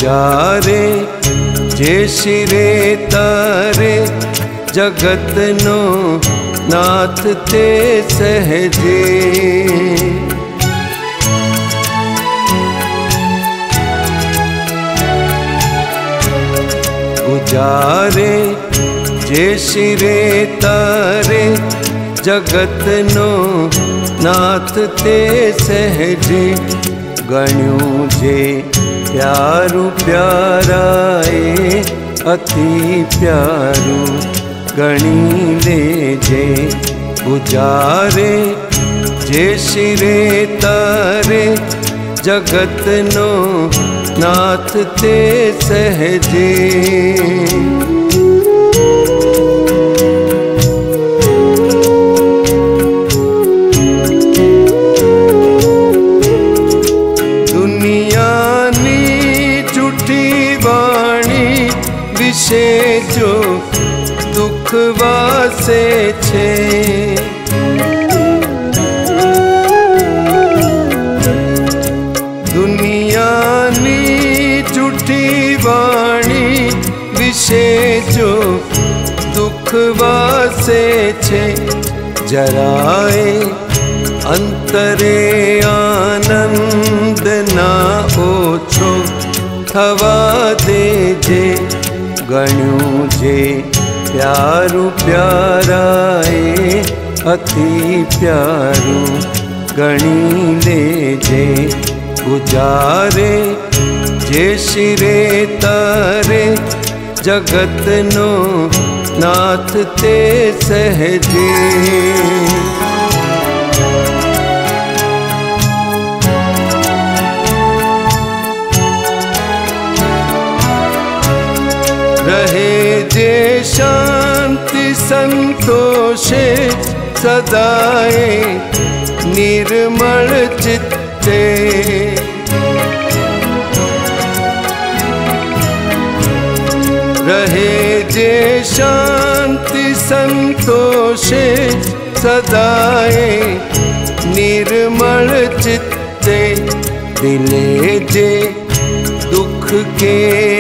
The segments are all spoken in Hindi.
गुजारे जे शिरे तारे जगतनो नाथ ते सहजे। गुजारे जे शिरे तारे जगतनो नाथ ते सहजे। गण्यू जे प्यारू प्याराए अति प्यारू गणी लेजे। गुजारे जे शिरे तारे जगतनो नाथ ते सहजे। दुनियानी झूठी वाणी विषे जो दुख वासे छे। दुनियानी झूठी वाणी विषे जो दुख वासे छे। जराए अंतरे आनंद ना ओछो थवा देजे। गण्यू जे प्यारू प्याराए अति प्यारू गणी लेजे। गुजारे जे शिरे तारे जगतनो नाथ ते सहजे। रहे जे शांति संतोषे सदाए निर्मल चित्ते। रहे जे शांति संतोषे सदाए निर्मल चित्ते। दिले जे दुख के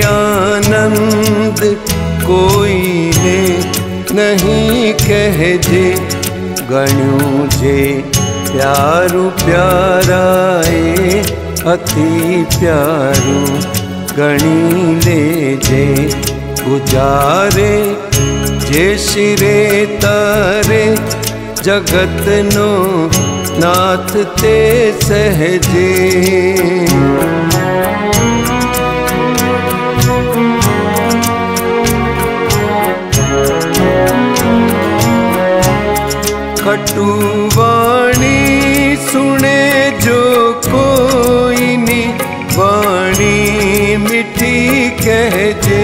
आनंद कोई ने नहीं कहजे। गण्यू जे प्यारू प्याराए अति प्यारू गणी लेजे। गुजारे जे शिरे तारे जगतनो नाथ ते सहजे। खटू वाणी सुने जो कोई नी वाणी मिठी कहजे।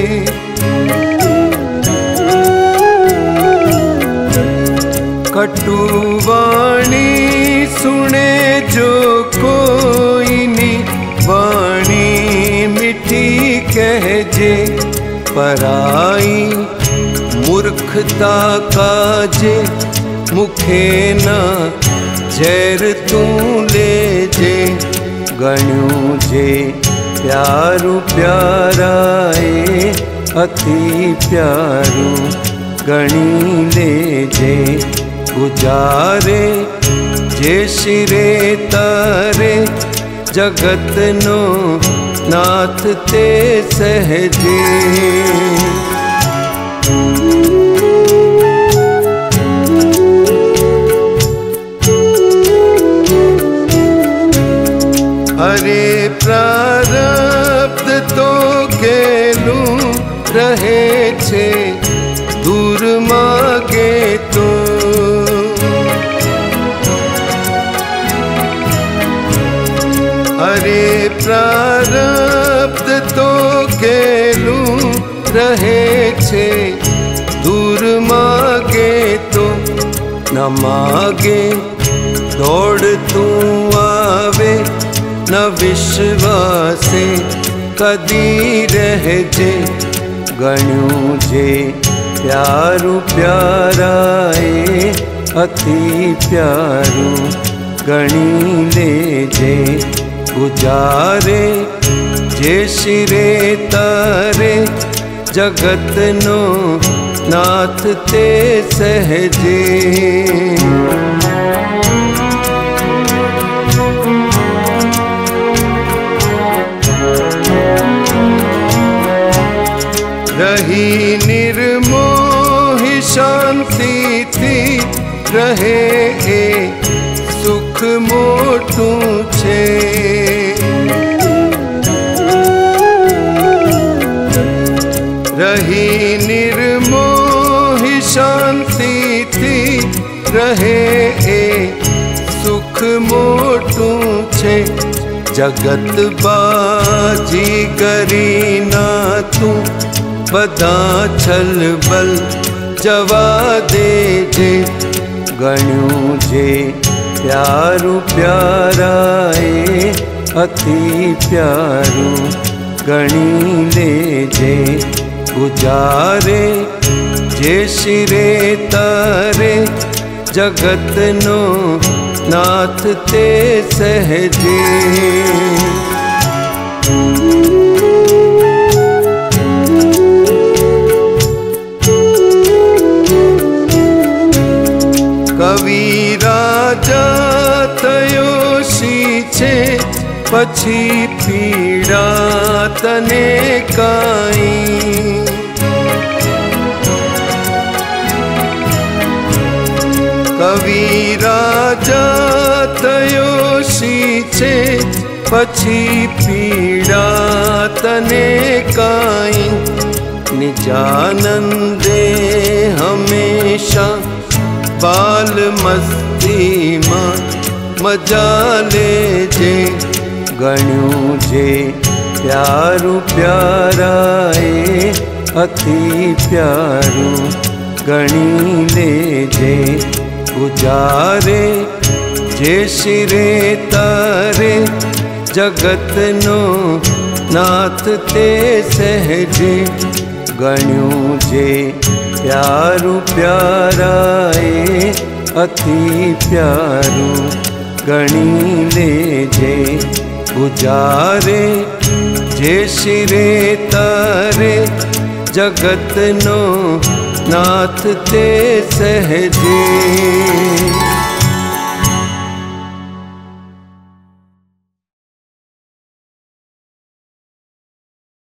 खटू वाणी सुने जो कोई नी वाणी मिठी कहजे। पराई मूर्खता काजे मुखे ना जैर तू लेजे। गण्यू जे प्यारू प्याराए अति प्यारू गणी लेजे। गुजारे जे शिरे तारे जगतनो नाथ ते सहजे। अरे प्रारब्ध तो गेलू रहे छे दूर मागे तो। अरे प्रारब्ध तो गेलू रहे छे दूर मागे तो। न मागे दौड़ तू आवे न विश्वासे कदी रहजे। गण्यू जे प्यारू प्याराए अति प्यारू गणी लेजे। गुजारे जे शिरे तारे जगत नो नाथ ते सहजे। रही निर्मोही शांति थी रहे ए सुख मोटू छे। रही निर्मोही शांति थी रहे ए सुख मोटू छे। जगत बाजी गरी ना तू बधा छल बल जवा दे जे। गण्यू जे प्यारू प्याराए अति प्यारू गणी लेजे। गुजारे जे शिरे तारे जगत नो नाथ ते सहजे। कवि राजा थयो शीछे पछी पीड़ा तने काई। कवि राजा थयो शीछे पछी पीड़ा तने काई। निजानंदे हमेशा बाल मस्ती मां मजा लेजे। गण्यू जे प्यारू प्याराए अति प्यारू गणी लेजे। गुजारे जे शिरे तारे जगत नो नाथ ते सहजे। गण्यू जे प्यारू प्याराए अति प्यारू गणी लेजे। गुजारे जे शिरे तारे जगत नो नाथ ते सहजे।